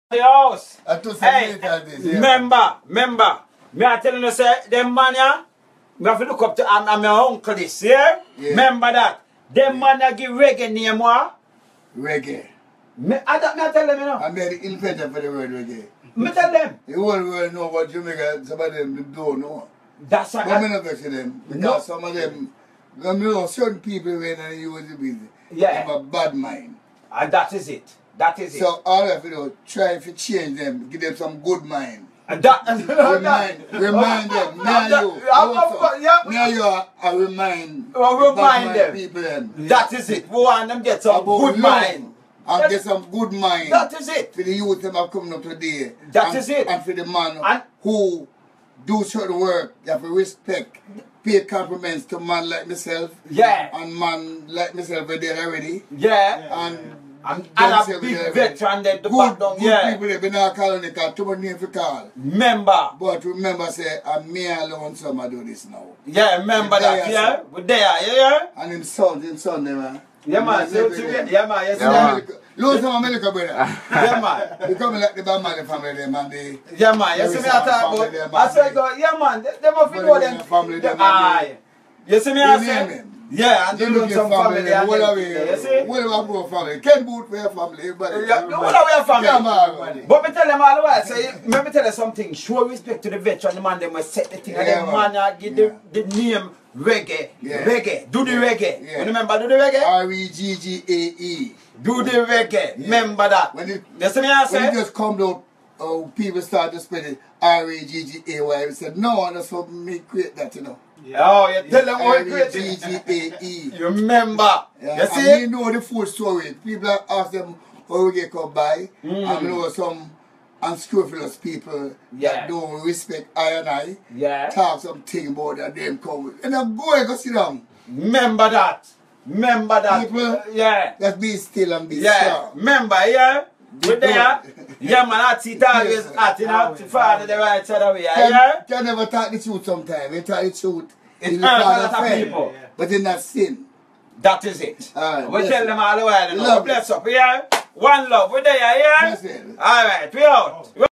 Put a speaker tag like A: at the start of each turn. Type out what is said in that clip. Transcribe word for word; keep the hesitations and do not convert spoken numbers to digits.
A: the house.
B: I took some
A: Hey,
B: this, yeah.
A: remember, remember, me I telling you say, them man ya, me have to look up to I'm, I'm my uncle this, yeah?
B: Yeah.
A: Remember that. Them
B: Yeah.
A: man ya give reggae name what?
B: Reggae.
A: Me, I, that, me I tell them, you know.
B: I made the inventor for the word reggae.
A: Me tell them.
B: The whole world know about Jamaica, some of them don't know.
A: That's
B: But
A: a...
B: I'm not vexing them, because
A: No.
B: some of them, you know, certain people when they use the business,
A: Yeah.
B: they have a bad mind.
A: And that is it. That is it.
B: So all I have to do, try to change them, give them some good mind.
A: And that...
B: Remind, remind them, me and you,
A: I'm not- yeah.
B: me and you, I remind,
A: Well,
B: the
A: remind
B: bad
A: them.
B: mind people them.
A: That is it. We want them get some
B: About
A: good
B: love,
A: mind.
B: and
A: That-
B: get some good mind.
A: That is it.
B: For the youth them have coming up today.
A: That
B: and,
A: is it.
B: And for the man
A: And-
B: who do certain work, you have to respect, pay compliments to man like myself.
A: Yeah.
B: And man like myself are there already.
A: Yeah.
B: And
A: And,
B: don't
A: and
B: say
A: a
B: we
A: big
B: there
A: veteran there to
B: good,
A: back down.
B: good
A: Yeah.
B: people they've been not calling it, because too many names to call.
A: Remember.
B: But remember, say, I'm me alone, some I do this now.
A: Yeah, remember
B: We're
A: that,
B: there,
A: yeah?
B: sir.
A: We're there, yeah, yeah?
B: And him son, him son, them, man.
A: Yeah, man. So, so, yeah, yeah, man. Yes,
C: Yeah,
A: yeah,
C: man.
B: Lose some America, brother.
A: yeah, man.
B: They come like the Bama family, them, and they...
A: Yeah, man. You
B: There
A: see
B: is
A: me I
B: some
A: talk
B: family
A: about...
B: there,
A: I
B: man.
A: say, go, yeah, man. They, they must be
B: But
A: know
B: they
A: them.
B: have family there, man.
A: Aye. You see me I
B: You
A: say...
B: name him.
A: Yeah, and they
B: You
A: do
B: look
A: some
B: your
A: family
B: family,
A: there. and
B: what
A: them
B: are
A: thing there, You
B: we?
A: see?
B: What are we family? Ken Boot for your family, everybody.
A: Yeah, what are we family?
B: Yeah, man.
A: But me tell them all the while, say, let me tell you something, show respect to the veteran, the man, they must set the thing, and
B: Yeah,
A: the
B: man.
A: man uh, give
B: Yeah.
A: the, the name reggae,
B: Yeah.
A: reggae, do the
B: Yeah.
A: reggae.
B: Yeah.
A: You remember do the reggae?
B: R E G G A E.
A: Do the reggae, remember that.
B: When it,
A: You see me I
B: when it
A: say?
B: just come out, uh, people start to spell it R E G G A Y. We said, no, that's what me create that, you know.
A: Oh, you tell them how
B: R
A: you
B: E
A: create
B: G
A: it.
B: G A E.
A: You remember.
B: Yeah,
A: You
B: and
A: see?
B: we know the full story. People ask them how we get come by.
A: Mm.
B: And we know some unscrupulous people
A: Yeah.
B: that don't respect I and I.
A: Yeah.
B: Talk something about that them come. And I'm going to sit down.
A: Remember that. Remember that.
B: People-
A: Yeah.
B: Just be still and be
A: Yeah.
B: strong.
A: Remember, yeah? We
B: Be
A: there.
B: good.
A: Yeah, man, that's it always
B: Yes, sir.
A: acting out to father the right side of it,
B: Can,
A: yeah?
B: can never talk the truth sometimes. They talk the truth.
A: It
B: in the
A: hurts a
B: father
A: lot of
B: friend,
A: people.
B: but in that sin.
A: That is it.
B: Alright,
A: We
B: bless
A: tell
B: it.
A: them all the while, you know.
B: Love
A: Bless up, yeah? One love, we there, yeah?
B: Bless it.
A: Alright, we out.